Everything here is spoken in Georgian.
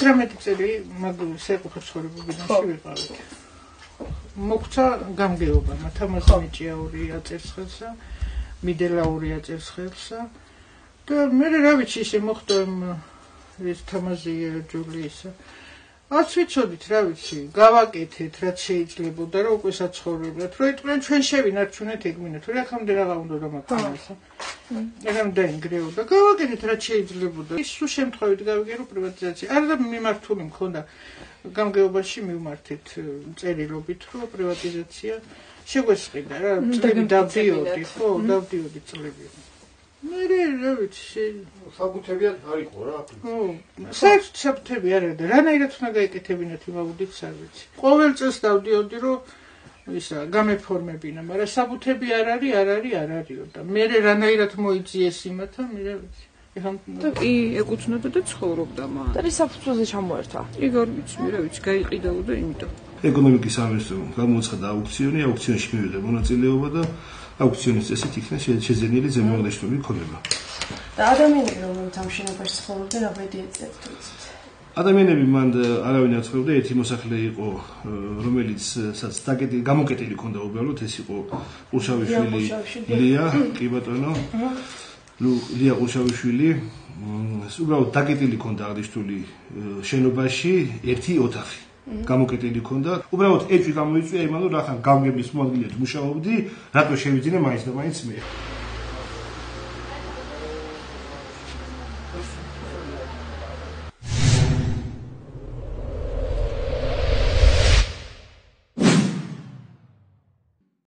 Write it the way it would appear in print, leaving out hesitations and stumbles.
18 წელი საკუთარ ცხოვრებაში ვიყავით. მოგვცა გამგეობა, თამაზი მეჭიაური აწერს ხელსა, მიდელაური აწერს ხელსა და მე რა ვიცი ისე მოხდა ეს თამაზი ჯულისა. Ας ვიცოდით, რა ვიცი, გავაკეთეთ, რაც შეიძლებოდა, რომ უკვე საცხოვრებლად, რომ იტყვიან ჩვენ შევინარჩუნეთ ეგმინა, თუ აქამდე რაღა უნდა რომ აქამდე. ეგამ დაინგრეოდა, გავაკეთეთ, რაც შეიძლებოდა. ის სულ შემთხვევით გავიგე, რომ პრივატიზაცია, არა მიმართული მქონდა გამგეობაში მივმართეთ წერილობით, რომ პრივატიზაცია შეგვესყიდა რა, წლები დავდიოდი, ხო, დავდიოდი წლები. მე რა ვიცი, საბუთებიან არ იყო რა. ხო, საერთოდ საბუთები არ არის და რანაირად უნდა გაეკეთებინათ იმავდით არ ვიცი. ყოველ წელს დავდიოდი, რომ ისა გამეფორმებინა, მაგრამ საბუთები არ არისო და მე რანაირად მოიძიეს იმათა, მე რა ვიცი. და კი ეკუთვნოდა და ცხოვრობდა მან. და ის საფუძველზე ჩამოერთა. კი არ ვიცი, მე რა ვიცი, გაიყიდაოდა იმიტომ. ეკონომიკის სამინისტრომ გამოაცხადა აუქციონი, აუქციონში მივიღე მონაწილეობა და აუქციონის წესით იქნა შეძენილი ზემოაღნიშნული ქონება. და ადამიანები რომლებიც ამ შენობაში ცხოვრობდნენ, რა ბედი ეწევთ? ადამიანები მან არავინ არ ცხოვრობდა, ერთი მოსახლე იყო, რომელიც გამოკეტილი ქონდა უბრალოდ, ეს იყო ყურშავიშვილი ლია, კი ბატონო. ლია ყურშავიშვილი, უბრალოდ დაკეტილი ქონდა აღნიშნული შენობაში ერთი ოთახი. გამოკეტილი ქონდა. უბრალოდ ეჭვი გამოიწვია იმან, რომ რახან გამგების მოადგილედ მუშაობდი, რატო შევიძინე მაინც და მაინც მე.